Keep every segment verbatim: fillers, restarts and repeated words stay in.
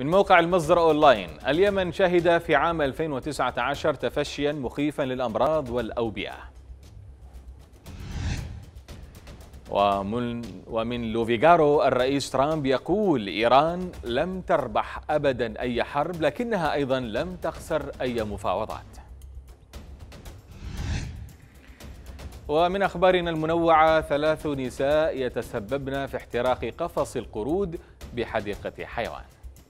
من موقع المصدر أونلاين: اليمن شهد في عام ألفين وتسعة عشر تفشيا مخيفا للأمراض والأوبئة. ومن, ومن لوفيغارو: الرئيس ترامب يقول إيران لم تربح أبدا أي حرب، لكنها أيضا لم تخسر أي مفاوضات. ومن أخبارنا المنوعة: ثلاث نساء يتسببن في احتراق قفص القرود بحديقة حيوان.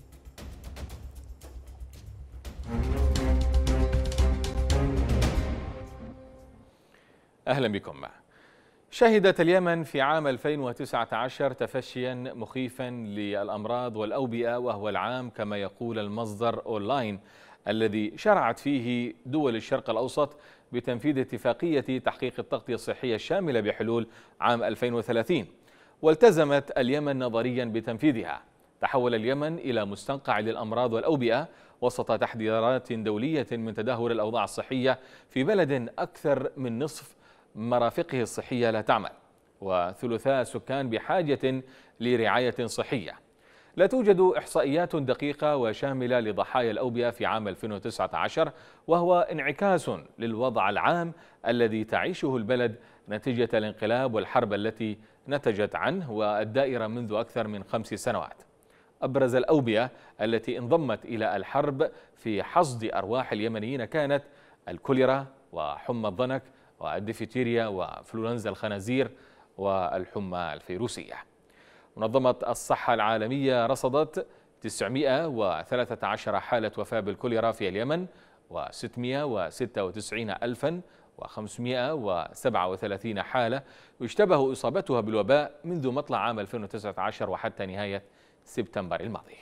أهلا بكم. شهدت اليمن في عام ألفين وتسعة عشر تفشيا مخيفا للأمراض والأوبئة، وهو العام كما يقول المصدر أونلاين الذي شرعت فيه دول الشرق الأوسط بتنفيذ اتفاقية تحقيق التغطية الصحية الشاملة بحلول عام ألفين وثلاثين، والتزمت اليمن نظريا بتنفيذها. تحول اليمن إلى مستنقع للأمراض والأوبئة وسط تحذيرات دولية من تدهور الأوضاع الصحية في بلد أكثر من نصف مرافقه الصحية لا تعمل، وثلثاء السكان بحاجة لرعاية صحية. لا توجد إحصائيات دقيقة وشاملة لضحايا الأوبئة في عام ألفين وتسعة عشر، وهو انعكاس للوضع العام الذي تعيشه البلد نتيجة الانقلاب والحرب التي نتجت عنه والدائرة منذ أكثر من خمس سنوات. أبرز الأوبئة التي انضمت إلى الحرب في حصد أرواح اليمنيين كانت الكوليرا وحمى الضنك والديفتيريا وفلورنزا الخنازير والحمى الفيروسية. منظمة الصحة العالمية رصدت تسعمائة وثلاثة عشر حالة وفاة بالكوليرا في اليمن، وستمائة وستة وتسعين ألفا وخمسمائة وسبعة وثلاثين حالة يشتبه إصابتها بالوباء منذ مطلع عام ألفين وتسعة عشر وحتى نهاية سبتمبر الماضي.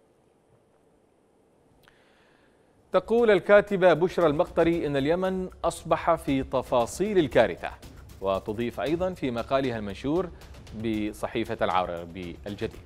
تقول الكاتبة بشرى المقطري إن اليمن أصبح في تفاصيل الكارثة، وتضيف أيضا في مقالها المنشور بصحيفة العربي الجديد: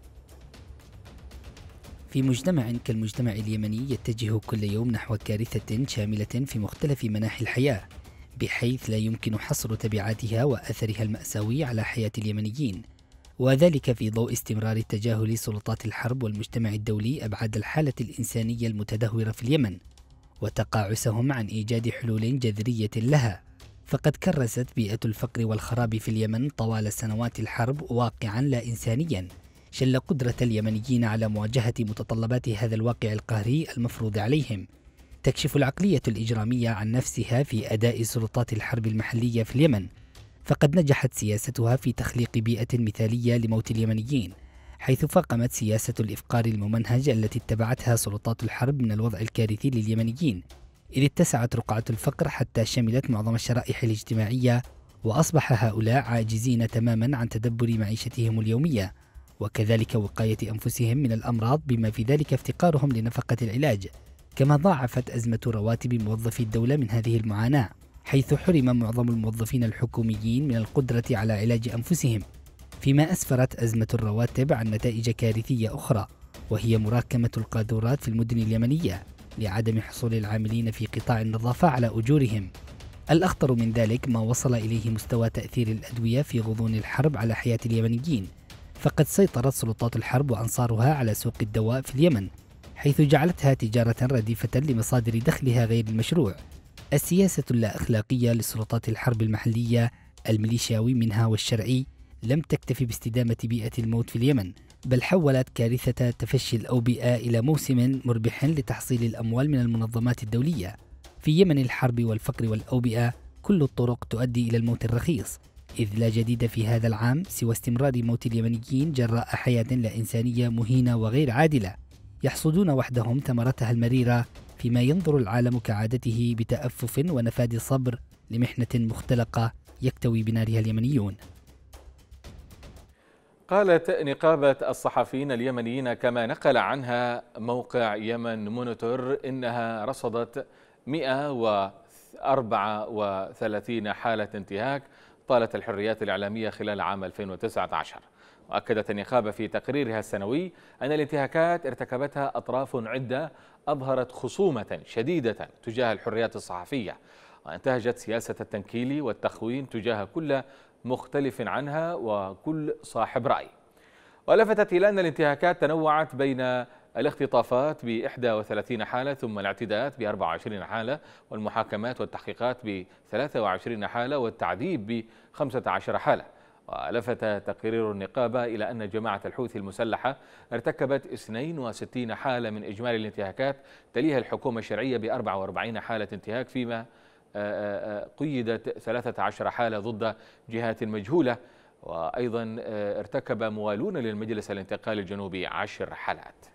في مجتمع كالمجتمع اليمني يتجه كل يوم نحو كارثة شاملة في مختلف مناحي الحياة، بحيث لا يمكن حصر تبعاتها وأثرها المأساوي على حياة اليمنيين، وذلك في ضوء استمرار تجاهل سلطات الحرب والمجتمع الدولي أبعاد الحالة الإنسانية المتدهورة في اليمن، وتقاعسهم عن إيجاد حلول جذرية لها. فقد كرست بيئة الفقر والخراب في اليمن طوال سنوات الحرب واقعا لا إنسانيا شل قدرة اليمنيين على مواجهة متطلبات هذا الواقع القهري المفروض عليهم. تكشف العقلية الإجرامية عن نفسها في أداء سلطات الحرب المحلية في اليمن، فقد نجحت سياستها في تخليق بيئة مثالية لموت اليمنيين، حيث فاقمت سياسة الإفقار الممنهج التي اتبعتها سلطات الحرب من الوضع الكارثي لليمنيين، إذ اتسعت رقعة الفقر حتى شملت معظم الشرائح الاجتماعية، وأصبح هؤلاء عاجزين تماما عن تدبر معيشتهم اليومية، وكذلك وقاية أنفسهم من الأمراض، بما في ذلك افتقارهم لنفقة العلاج. كما ضاعفت أزمة رواتب موظفي الدولة من هذه المعاناة، حيث حرم معظم الموظفين الحكوميين من القدرة على علاج أنفسهم، فيما أسفرت أزمة الرواتب عن نتائج كارثية أخرى، وهي مراكمة القاذورات في المدن اليمنية لعدم حصول العاملين في قطاع النظافة على أجورهم. الأخطر من ذلك ما وصل إليه مستوى تأثير الأدوية في غضون الحرب على حياة اليمنيين، فقد سيطرت سلطات الحرب وأنصارها على سوق الدواء في اليمن، حيث جعلتها تجارة رديفة لمصادر دخلها غير المشروع. السياسة اللا أخلاقية لسلطات الحرب المحلية، الميليشياوي منها والشرعي، لم تكتفي باستدامة بيئة الموت في اليمن، بل حولت كارثة تفشي الأوبئة إلى موسم مربح لتحصيل الأموال من المنظمات الدولية. في يمن الحرب والفقر والأوبئة كل الطرق تؤدي إلى الموت الرخيص، إذ لا جديد في هذا العام سوى استمرار موت اليمنيين جراء حياة لا إنسانية مهينة وغير عادلة، يحصدون وحدهم ثمرتها المريرة، فيما ينظر العالم كعادته بتأفف ونفاذ صبر لمحنة مختلقة يكتوي بنارها اليمنيون. قالت نقابة الصحفيين اليمنيين كما نقل عنها موقع يمن مونيتور إنها رصدت مئة وأربعة وثلاثين حالة انتهاك طالت الحريات الإعلامية خلال عام ألفين وتسعة عشر. وأكدت النقابة في تقريرها السنوي أن الانتهاكات ارتكبتها أطراف عدة أظهرت خصومة شديدة تجاه الحريات الصحفية، وانتهجت سياسة التنكيل والتخوين تجاه كل مختلف عنها وكل صاحب رأي. ولفتت إلى أن الانتهاكات تنوعت بين الاختطافات ب إحدى وثلاثين حالة، ثم الاعتداءات ب أربع وعشرين حالة، والمحاكمات والتحقيقات ب ثلاث وعشرين حالة، والتعذيب ب خمسة عشر حالة. ولفت تقرير النقابة إلى أن جماعة الحوثي المسلحة ارتكبت اثنين وستين حالة من إجمالي الانتهاكات، تليها الحكومة الشرعية ب أربع وأربعين حالة انتهاك، فيما قيدت ثلاثة عشر حالة ضد جهات مجهولة. وأيضا ارتكب موالون للمجلس الانتقالي الجنوبي عشر حالات.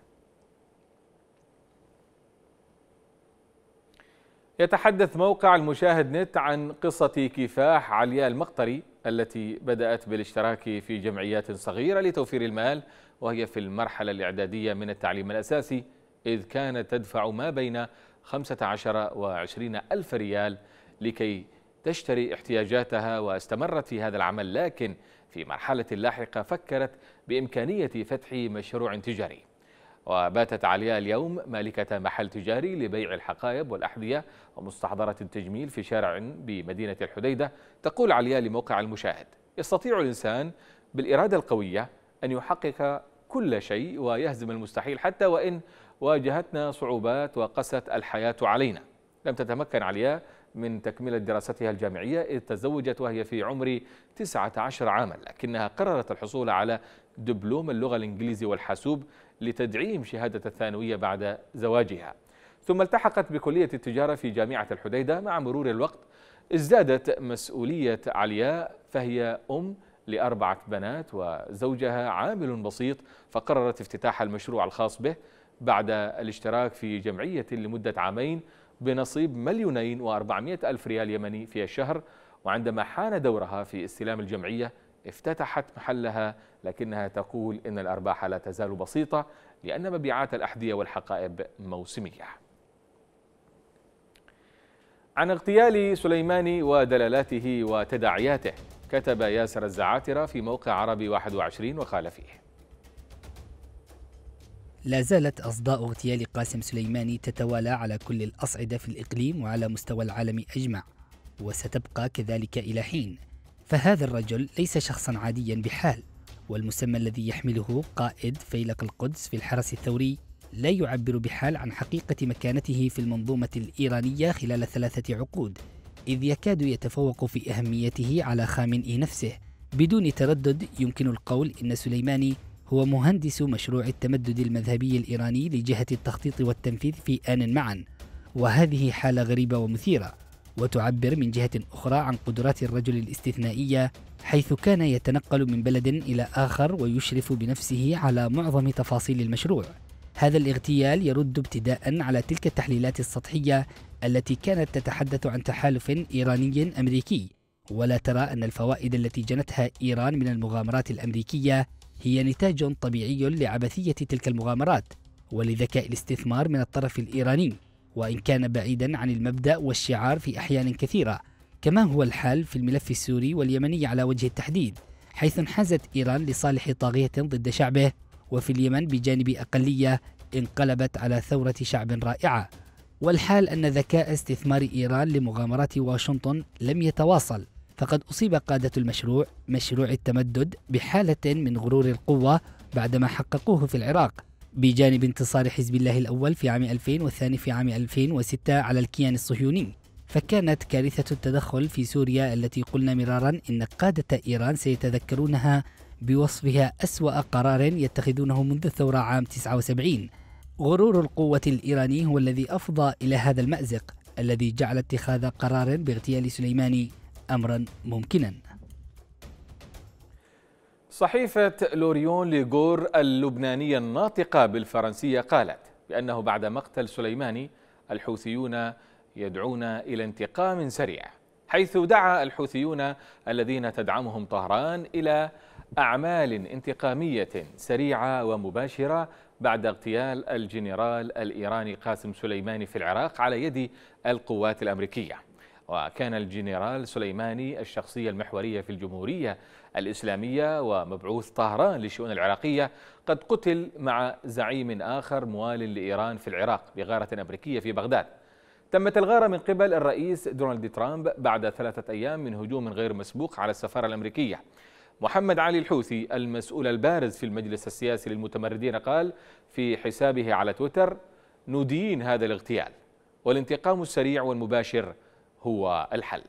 يتحدث موقع المشاهد نت عن قصة كفاح علياء المقطري التي بدأت بالاشتراك في جمعيات صغيرة لتوفير المال وهي في المرحلة الإعدادية من التعليم الأساسي، إذ كانت تدفع ما بين خمسة عشر وعشرين ألف ريال لكي تشتري احتياجاتها، واستمرت في هذا العمل، لكن في مرحلة لاحقة فكرت بإمكانية فتح مشروع تجاري. وباتت علياء اليوم مالكة محل تجاري لبيع الحقائب والأحذية ومستحضرات التجميل في شارع بمدينة الحديدة. تقول علياء لموقع المشاهد: يستطيع الإنسان بالإرادة القوية أن يحقق كل شيء ويهزم المستحيل حتى وإن واجهتنا صعوبات وقست الحياة علينا. لم تتمكن علياء من تكملة دراستها الجامعية إذ تزوجت وهي في عمر تسعة عشر عاما، لكنها قررت الحصول على دبلوم اللغة الإنجليزية والحاسوب لتدعيم شهادة الثانوية بعد زواجها، ثم التحقت بكلية التجارة في جامعة الحديدة. مع مرور الوقت ازدادت مسؤولية علياء، فهي أم لأربعة بنات وزوجها عامل بسيط، فقررت افتتاح المشروع الخاص به بعد الاشتراك في جمعية لمدة عامين بنصيب مليونين وأربعمائة ألف ريال يمني في الشهر. وعندما حان دورها في استلام الجمعية افتتحت محلها، لكنها تقول إن الأرباح لا تزال بسيطة لأن مبيعات الأحذية والحقائب موسمية. عن اغتيال سليماني ودلالاته وتداعياته كتب ياسر الزعاترة في موقع عربي واحد وعشرين وقال فيه: لا زالت أصداء اغتيال قاسم سليماني تتوالى على كل الأصعدة في الإقليم وعلى مستوى العالم أجمع، وستبقى كذلك إلى حين. فهذا الرجل ليس شخصا عاديا بحال، والمسمى الذي يحمله قائد فيلق القدس في الحرس الثوري لا يعبر بحال عن حقيقة مكانته في المنظومة الإيرانية خلال ثلاثة عقود، إذ يكاد يتفوق في أهميته على خامنئي نفسه. بدون تردد يمكن القول إن سليماني هو مهندس مشروع التمدد المذهبي الإيراني لجهة التخطيط والتنفيذ في آن معا، وهذه حالة غريبة ومثيرة، وتعبر من جهة أخرى عن قدرات الرجل الاستثنائية، حيث كان يتنقل من بلد إلى آخر ويشرف بنفسه على معظم تفاصيل المشروع. هذا الاغتيال يرد ابتداء على تلك التحليلات السطحية التي كانت تتحدث عن تحالف إيراني أمريكي، ولا ترى أن الفوائد التي جنتها إيران من المغامرات الأمريكية هي نتاج طبيعي لعبثية تلك المغامرات ولذكاء الاستثمار من الطرف الإيراني، وإن كان بعيدا عن المبدأ والشعار في أحيان كثيرة، كما هو الحال في الملف السوري واليمني على وجه التحديد، حيث انحازت إيران لصالح طاغية ضد شعبه، وفي اليمن بجانب أقلية انقلبت على ثورة شعب رائعة. والحال أن ذكاء استثمار إيران لمغامرات واشنطن لم يتواصل، فقد أصيب قادة المشروع مشروع التمدد بحالة من غرور القوة بعدما حققوه في العراق، بجانب انتصار حزب الله الأول في عام ألفين والثاني في عام ألفين وستة على الكيان الصهيوني. فكانت كارثة التدخل في سوريا التي قلنا مرارا إن قادة إيران سيتذكرونها بوصفها أسوأ قرار يتخذونه منذ الثورة عام تسعة وسبعين. غرور القوة الإيراني هو الذي أفضى إلى هذا المأزق الذي جعل اتخاذ قرار باغتيال سليماني أمرا ممكنا. صحيفة لوريون ليغور اللبنانية الناطقة بالفرنسية قالت بأنه بعد مقتل سليماني الحوثيون يدعون إلى انتقام سريع، حيث دعا الحوثيون الذين تدعمهم طهران إلى أعمال انتقامية سريعة ومباشرة بعد اغتيال الجنرال الإيراني قاسم سليماني في العراق على يد القوات الأمريكية. وكان الجنرال سليماني الشخصية المحورية في الجمهورية الإسلامية ومبعوث طهران للشؤون العراقية قد قتل مع زعيم آخر موال لإيران في العراق بغارة أمريكية في بغداد. تمت الغارة من قبل الرئيس دونالد ترامب بعد ثلاثة أيام من هجوم غير مسبوق على السفارة الأمريكية. محمد علي الحوثي المسؤول البارز في المجلس السياسي للمتمردين قال في حسابه على تويتر: ندين هذا الاغتيال، والانتقام السريع والمباشر هو الحل.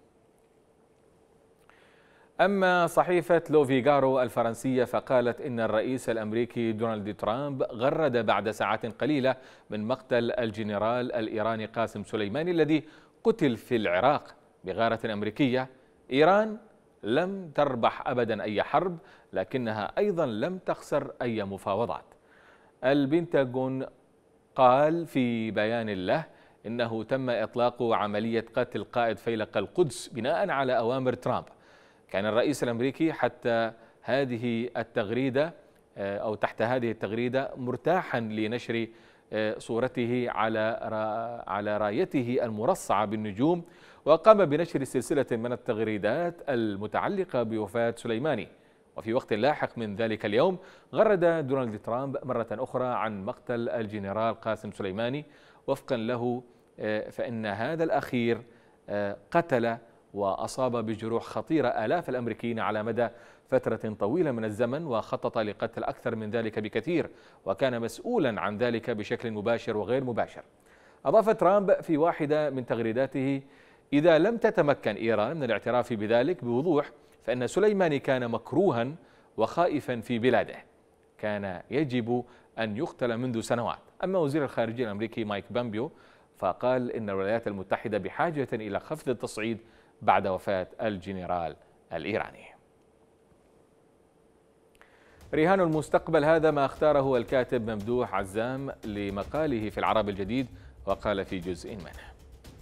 أما صحيفة لو فيغارو الفرنسية فقالت إن الرئيس الأمريكي دونالد ترامب غرد بعد ساعات قليلة من مقتل الجنرال الإيراني قاسم سليماني الذي قتل في العراق بغارة أمريكية: إيران لم تربح أبدا أي حرب، لكنها أيضا لم تخسر أي مفاوضات. البنتاغون قال في بيان له إنه تم إطلاق عملية قتل قائد فيلق القدس بناء على أوامر ترامب. كان الرئيس الأمريكي حتى هذه التغريدة أو تحت هذه التغريدة مرتاحا لنشر صورته على على رايته المرصعة بالنجوم، وقام بنشر سلسلة من التغريدات المتعلقة بوفاة سليماني. وفي وقت لاحق من ذلك اليوم غرد دونالد ترامب مرة أخرى عن مقتل الجنرال قاسم سليماني. وفقا له فإن هذا الأخير قتل وأصاب بجروح خطيرة آلاف الأمريكيين على مدى فترة طويلة من الزمن، وخطط لقتل أكثر من ذلك بكثير، وكان مسؤولا عن ذلك بشكل مباشر وغير مباشر. أضاف ترامب في واحدة من تغريداته: إذا لم تتمكن إيران من الاعتراف بذلك بوضوح فإن سليماني كان مكروها وخائفا في بلاده، كان يجب أن يقتل منذ سنوات. أما وزير الخارجية الأمريكي مايك بامبيو فقال إن الولايات المتحدة بحاجة إلى خفض التصعيد بعد وفاة الجنرال الإيراني. رهان المستقبل، هذا ما اختاره الكاتب ممدوح عزام لمقاله في العرب الجديد، وقال في جزء منه: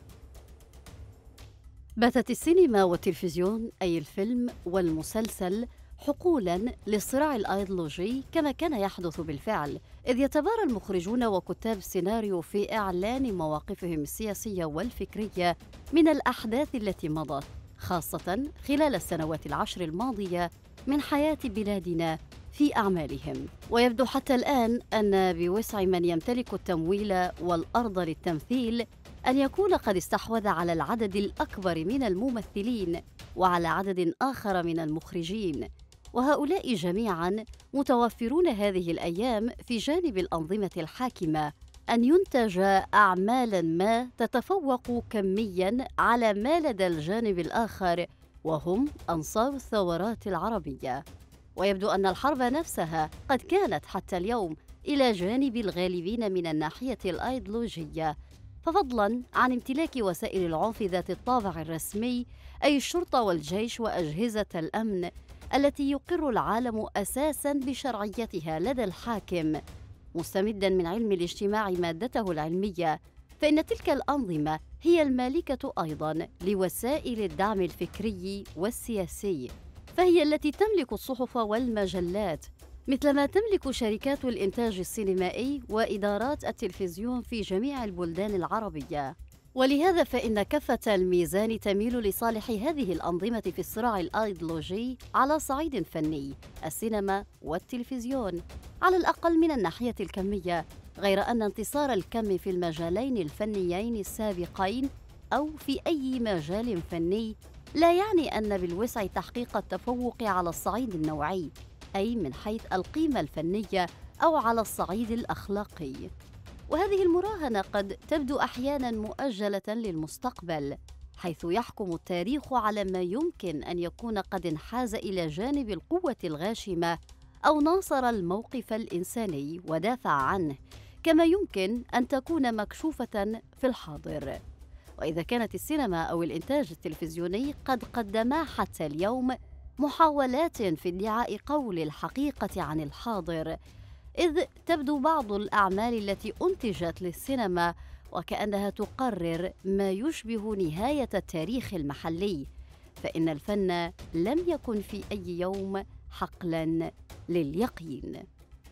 باتت السينما والتلفزيون أي الفيلم والمسلسل حقولاً للصراع الأيديولوجي كما كان يحدث بالفعل، إذ يتبارى المخرجون وكتاب السيناريو في إعلان مواقفهم السياسية والفكرية من الأحداث التي مضت، خاصة خلال السنوات العشر الماضية من حياة بلادنا في أعمالهم. ويبدو حتى الآن أن بوسع من يمتلك التمويل والأرض للتمثيل أن يكون قد استحوذ على العدد الأكبر من الممثلين وعلى عدد آخر من المخرجين، وهؤلاء جميعاً متوفرون هذه الأيام في جانب الأنظمة الحاكمة أن ينتج أعمالاً ما تتفوق كمياً على ما لدى الجانب الآخر، وهم أنصار الثورات العربية. ويبدو أن الحرب نفسها قد كانت حتى اليوم إلى جانب الغالبين من الناحية الأيديولوجية، ففضلاً عن امتلاك وسائل العنف ذات الطابع الرسمي أي الشرطة والجيش وأجهزة الأمن التي يقر العالم أساساً بشرعيتها لدى الحاكم، مستمداً من علم الاجتماع مادته العلمية، فإن تلك الأنظمة هي المالكة أيضاً لوسائل الدعم الفكري والسياسي، فهي التي تملك الصحف والمجلات، مثلما تملك شركات الإنتاج السينمائي وإدارات التلفزيون في جميع البلدان العربية. ولهذا فإن كفة الميزان تميل لصالح هذه الأنظمة في الصراع الأيديولوجي على صعيد فني، السينما والتلفزيون، على الأقل من الناحية الكمية، غير أن انتصار الكم في المجالين الفنيين السابقين أو في أي مجال فني لا يعني أن بالوسع تحقيق التفوق على الصعيد النوعي، أي من حيث القيمة الفنية أو على الصعيد الأخلاقي. وهذه المراهنة قد تبدو أحياناً مؤجلة للمستقبل، حيث يحكم التاريخ على ما يمكن أن يكون قد انحاز إلى جانب القوة الغاشمة أو ناصر الموقف الإنساني ودافع عنه، كما يمكن أن تكون مكشوفة في الحاضر. وإذا كانت السينما أو الإنتاج التلفزيوني قد قدما حتى اليوم محاولات في ادعاء قول الحقيقة عن الحاضر، إذ تبدو بعض الأعمال التي أنتجت للسينما وكأنها تقرر ما يشبه نهاية التاريخ المحلي، فإن الفن لم يكن في أي يوم حقلاً لليقين.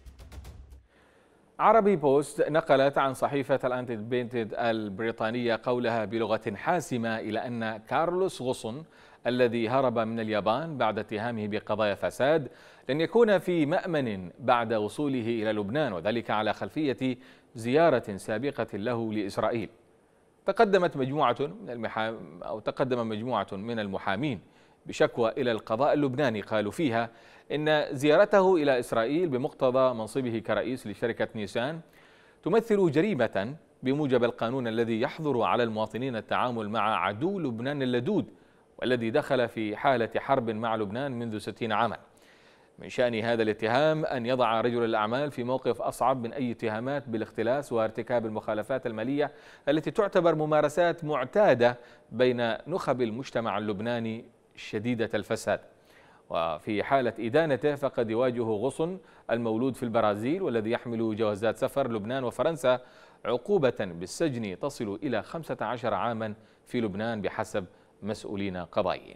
عربي بوست نقلت عن صحيفة الأندبندنت البريطانية قولها بلغة حاسمة إلى أن كارلوس غصن الذي هرب من اليابان بعد اتهامه بقضايا فساد لن يكون في مأمن بعد وصوله إلى لبنان، وذلك على خلفية زيارة سابقة له لإسرائيل. تقدمت مجموعة من المحا... أو تقدم مجموعة من المحامين بشكوى إلى القضاء اللبناني قالوا فيها إن زيارته إلى إسرائيل بمقتضى منصبه كرئيس لشركة نيسان تمثل جريمة بموجب القانون الذي يحظر على المواطنين التعامل مع عدو لبنان اللدود والذي دخل في حالة حرب مع لبنان منذ ستين عاما. من شأن هذا الاتهام أن يضع رجل الأعمال في موقف أصعب من أي اتهامات بالاختلاس وارتكاب المخالفات المالية التي تعتبر ممارسات معتادة بين نخب المجتمع اللبناني شديدة الفساد. وفي حالة إدانته فقد يواجه غصن المولود في البرازيل والذي يحمل جوازات سفر لبنان وفرنسا عقوبة بالسجن تصل إلى خمسة عشر عاما في لبنان بحسب مسؤولين قضائيين.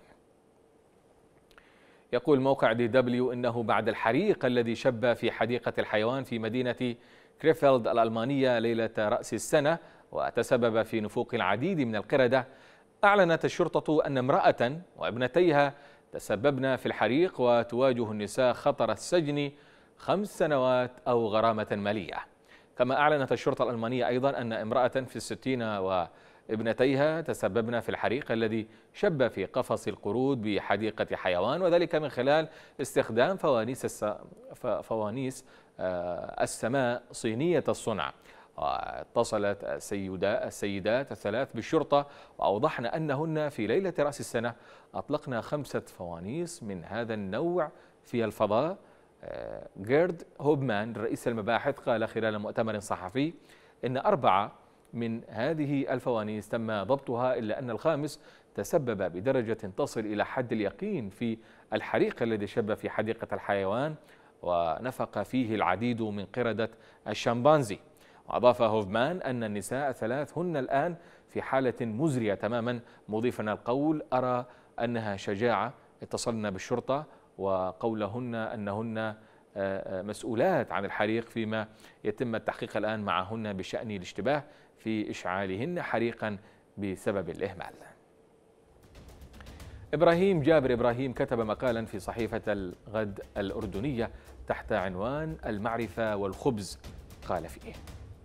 يقول موقع دي دبليو إنه بعد الحريق الذي شب في حديقة الحيوان في مدينة كريفيلد الألمانية ليلة رأس السنة وتسبب في نفوق العديد من القردة، أعلنت الشرطة أن امرأة وابنتيها تسببن في الحريق وتواجه النساء خطر السجن خمس سنوات أو غرامة مالية. كما أعلنت الشرطة الألمانية أيضا أن امرأة في الستين وابنتيها تسببن في الحريق الذي شب في قفص القرود بحديقة حيوان، وذلك من خلال استخدام فوانيس الس... فوانيس السماء صينية الصنع. اتصلت السيدات الثلاث بالشرطة وأوضحن أنهن في ليلة رأس السنة أطلقنا خمسة فوانيس من هذا النوع في الفضاء. جيرد هوبمان رئيس المباحث قال خلال مؤتمر صحفي إن أربعة من هذه الفوانيس تم ضبطها، إلا أن الخامس تسبب بدرجة تصل إلى حد اليقين في الحريق الذي شب في حديقة الحيوان ونفق فيه العديد من قردة الشمبانزي. وأضاف هوفمان أن النساء الثلاث هن الآن في حالة مزرية تماما، مضيفا القول أرى أنها شجاعة. اتصلنا بالشرطة وقولهن أنهن مسؤولات عن الحريق، فيما يتم التحقيق الآن معهن بشأن الاشتباه في إشعالهن حريقا بسبب الإهمال. إبراهيم جابر إبراهيم كتب مقالا في صحيفة الغد الأردنية تحت عنوان المعرفة والخبز. قال فيه: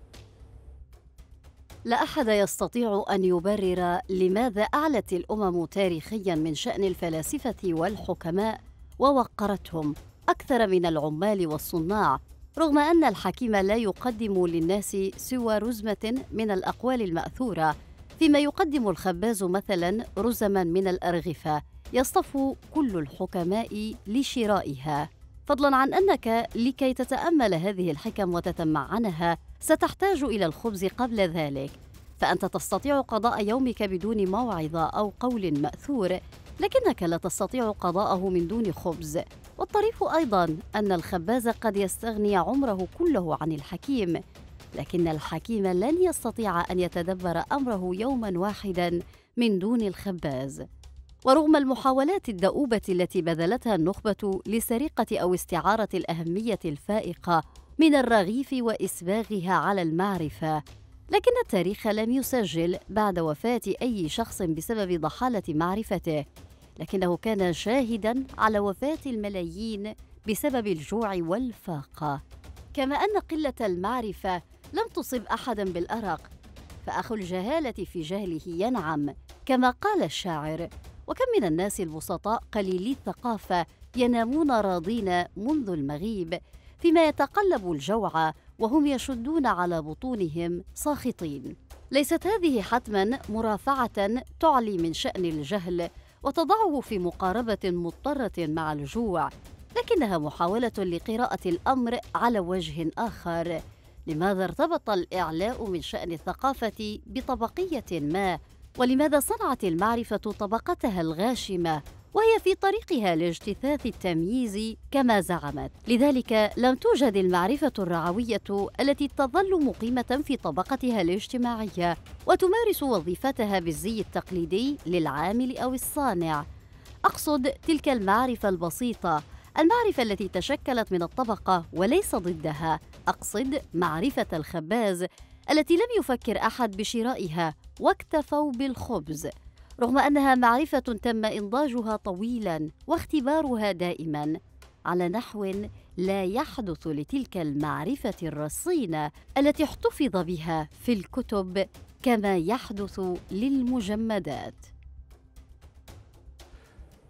لا أحد يستطيع أن يبرر لماذا أعلت الأمم تاريخياً من شأن الفلاسفة والحكماء ووقرتهم أكثر من العمال والصناع، رغم أن الحكيم لا يقدم للناس سوى رزمة من الأقوال المأثورة، فيما يقدم الخباز مثلاً رزماً من الأرغفة يصطف كل الحكماء لشرائها، فضلاً عن أنك لكي تتأمل هذه الحكم وتتمعنها ستحتاج إلى الخبز قبل ذلك. فأنت تستطيع قضاء يومك بدون موعظة أو قول مأثور، لكنك لا تستطيع قضاءه من دون خبز. والطريف أيضاً أن الخباز قد يستغني عمره كله عن الحكيم، لكن الحكيم لن يستطيع أن يتدبر أمره يوماً واحداً من دون الخباز. ورغم المحاولات الدؤوبة التي بذلتها النخبة لسرقة أو استعارة الأهمية الفائقة من الرغيف وإسباغها على المعرفة، لكن التاريخ لم يسجل بعد وفاة أي شخص بسبب ضحالة معرفته، لكنه كان شاهداً على وفاة الملايين بسبب الجوع والفاقة. كما أن قلة المعرفة لم تصب أحداً بالأرق، فأخو الجهالة في جهله ينعم، كما قال الشاعر: وكم من الناس البسطاء قليلي الثقافة ينامون راضين منذ المغيب، فيما يتقلب الجوع وهم يشدون على بطونهم ساخطين. ليست هذه حتماً مرافعة تعلي من شأن الجهل وتضعه في مقاربة مضطرة مع الجوع، لكنها محاولة لقراءة الأمر على وجه آخر. لماذا ارتبط الإعلاء من شأن الثقافة بطبقية ما؟ ولماذا صنعت المعرفة طبقتها الغاشمة وهي في طريقها لاجتثاث التمييز كما زعمت؟ لذلك لم توجد المعرفة الرعوية التي تظل مقيمة في طبقتها الاجتماعية وتمارس وظيفتها بالزي التقليدي للعامل أو الصانع. أقصد تلك المعرفة البسيطة، المعرفة التي تشكلت من الطبقة وليس ضدها. أقصد معرفة الخباز التي لم يفكر أحد بشرائها واكتفوا بالخبز، رغم أنها معرفة تم إنضاجها طويلاً واختبارها دائماً على نحو لا يحدث لتلك المعرفة الرصينة التي احتفظ بها في الكتب كما يحدث للمجمدات.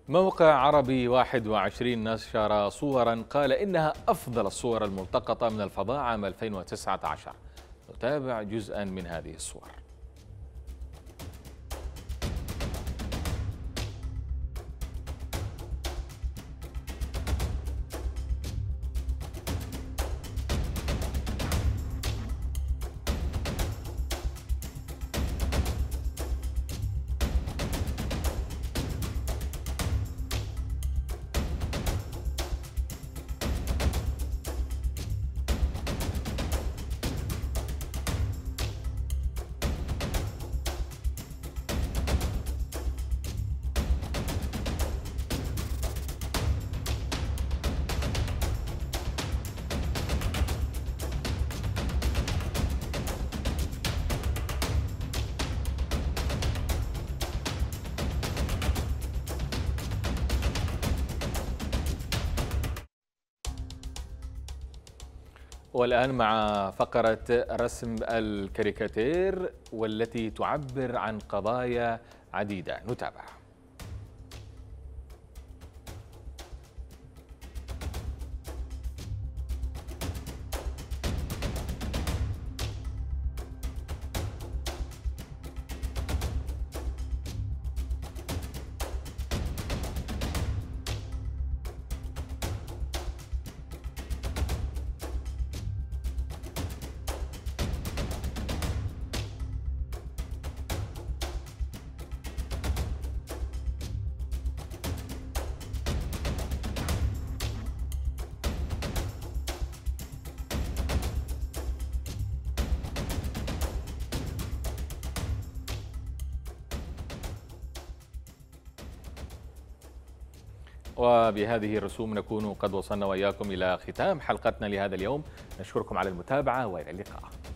موقع عربي واحد وعشرين نشر صورا قال إنها أفضل الصور الملتقطة من الفضاء عام ألفين وتسعة عشر. نتابع جزءا من هذه الصور. والآن مع فقرة رسم الكاريكاتير والتي تعبر عن قضايا عديدة. نتابع. وبهذه الرسوم نكون قد وصلنا وإياكم إلى ختام حلقتنا لهذا اليوم. نشكركم على المتابعة وإلى اللقاء.